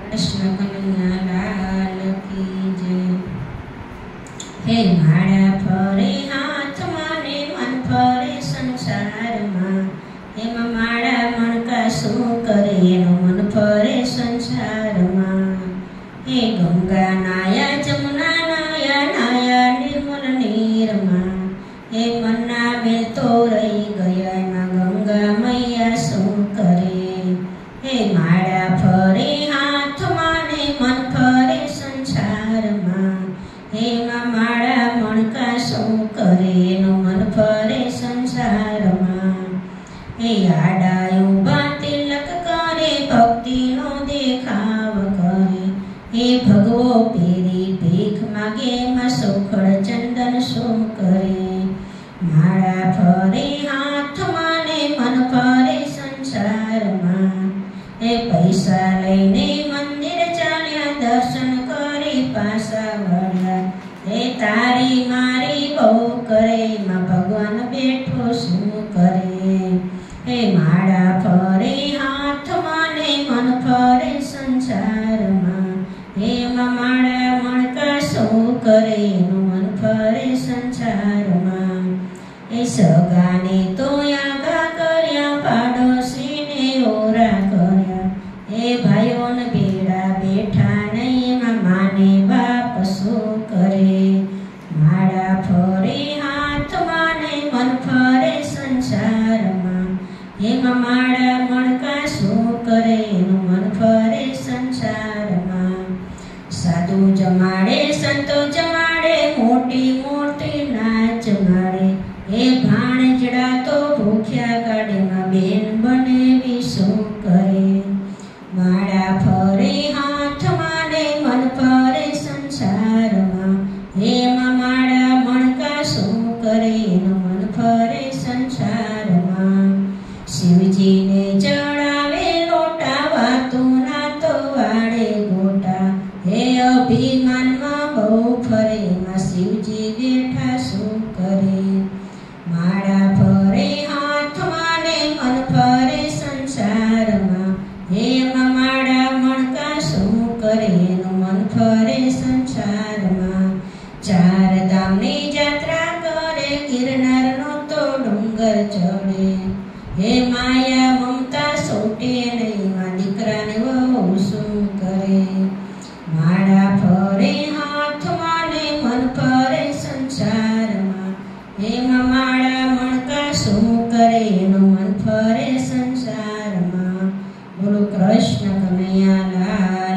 કૃષ્ણ કનૈયા લાલ કી જય। હે માળા ફરે હાથમાં ને મન ફરે સંસારમાં, એમાં માળા મણકા શું કરે એનું મન ફરે સંસારમાં। હે ગંગા નાયા જમુના નાયા નાયા નિર્મલ નીરમાં, હે મનના મેલ તો રહી ગયા એમાં ગંગા મૈયા શું કરે। હે માળા ફરે હાથમાં ને મન ફરે સંસારમાં, એમાં માળા મણકા શું કરે એનું મન ફરે સંસારમાં। હે આડાયું બા તિલક કરે ભક્તિનો દેખાવ કરે, હે ભગવો પેરી ભીખ માગે માં સુખડ ચંદન શું કરે। માળા ફરે હાથમાં ને મન ફરે સંસારમાં, હે પૈસા લઈને મંદિર ચાલ્યા દર્શન કરી પાછા વળ્યા, હે તારી મારી બહુ કરે માં ભગવાન બેઠો શું કરે। હે માળા ફરે હાથમાં ને મન ફરે સંસારમાં, એમાં માળા મણકા શું કરે એનું મન ફરે સંસારમાં। એ સગાને તો આગા કર્યા પાડોશીને ઓરા કર્યા, એ ભાઈઓને ભેળા બેઠા નહીં એમાં માને બાપ શું કરે। માળા ફરે હાથમાં ને મન ફરે સંસારમાં, એમાં માળા મણકા શું કરે એનું મન ફરે સંસારમાં। સાધુ જમાડે સંતો જમાડે મોટી મોટી નાચ માડે, એ ભાણજડા તો ભૂખ્યા ગાડીમાં બેન બનેવી શું કરે। માળા ફરે હાથમાં ને મન ફરે સંસારમાં, એમાં માળા મણકા શું કરે એનું મન ફરે સંસારમાં। શિવજીને ચડાવે લોટા વાતું ના તો વાળે ગોટા, હે અભિમાનમાં બહુ ફરે એમાં શિવજી બેઠા શું કરે। માળા ફરે હાથમાં ને મન ફરે સંસારમાં, એમાં માળા મણકા શું કરે એનું મન ફરે સંસારમાં। ચાર ધામની જાત્રા કરે ગિરનારનો તો ડુંગર ચડે, હે માયા મમતા સોટે નહીં માં દીકરાને વહુ શું કરે। માળા ફરે હાથમાં ને મન ફરે સંસારમાં, એમાં માળા મણકા શું કરે એનું મન ફરે સંસારમાં। બોલો કૃષ્ણ કનૈયા લાલ